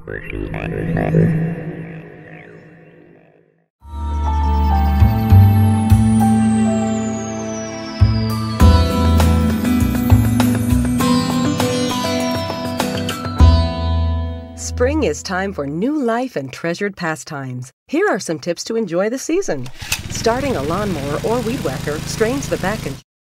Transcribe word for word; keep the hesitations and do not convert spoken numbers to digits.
Spring is time for new life and treasured pastimes. Here are some tips to enjoy the season. Starting a lawnmower or weed whacker strains the back and